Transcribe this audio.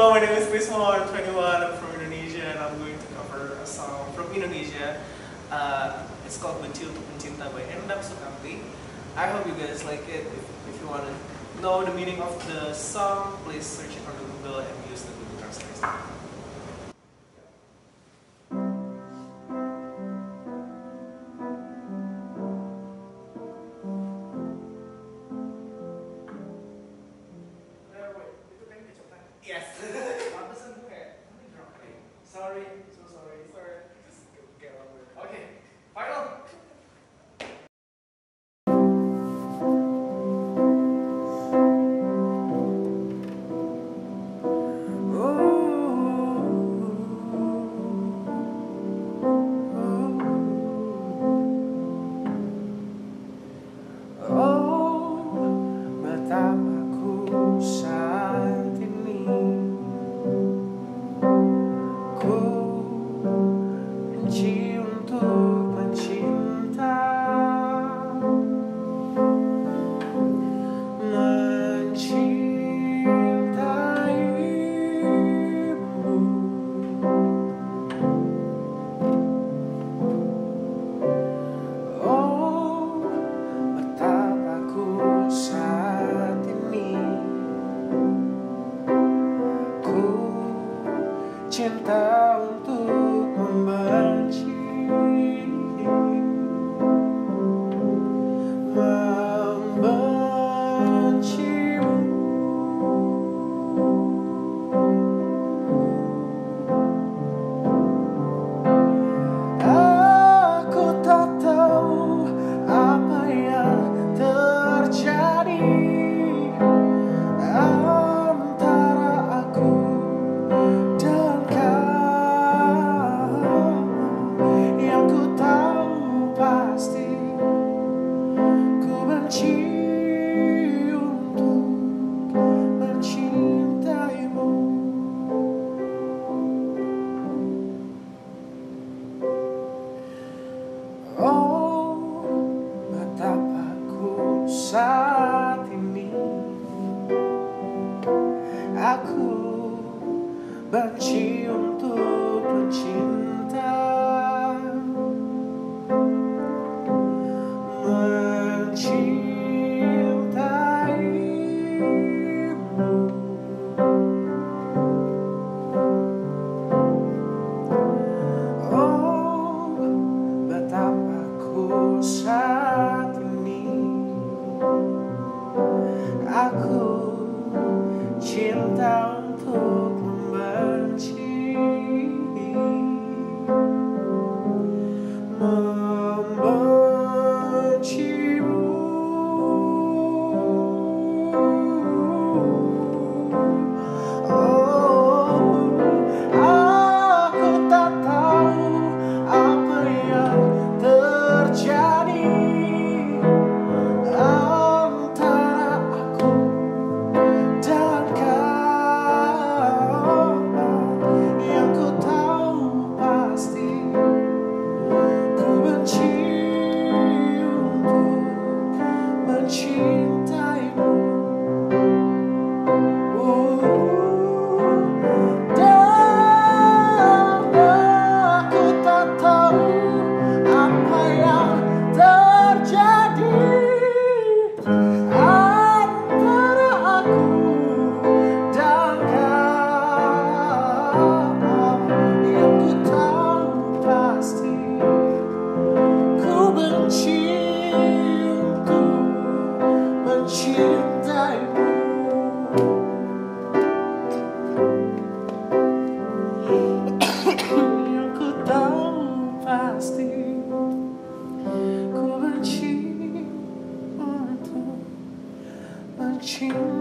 Hello, my name is christmouw. I'm 21. I'm from Indonesia, and I'm going to cover a song from Indonesia. It's called Benci Untuk Mencinta by Sukamti. I hope you guys like it. If you want to know the meaning of the song, please search it on the Google and use the Google Translate. Yes. Sorry, so sorry. Just get on with it. Okay, final. Benci untuk mencinta, mencintaimu. Oh, betapa ku saat ini ku cinta untuk membenci, membencimu. Aku tak tahu apa yang terjadi antara aku dan kau. Yang ku tahu pasti ku benci untuk mencintaimu. Oh, betapa ku saat ini aku benci untuk mencinta, mencintaimu. Oh, betapa ku saat ini aku cinta untuk membenci, membencimu. Oh, aku tak tahu apa yang terjadi antara aku dan kau. Yang ku tahu pasti ku benci untuk mencintaimu. Dan aku tak tahu apa yang terjadi antara aku dan kau. Yang ku tahu pasti ku benci untuk mencintaimu. Yang ku tahu pasti ku benci untuk mencintai.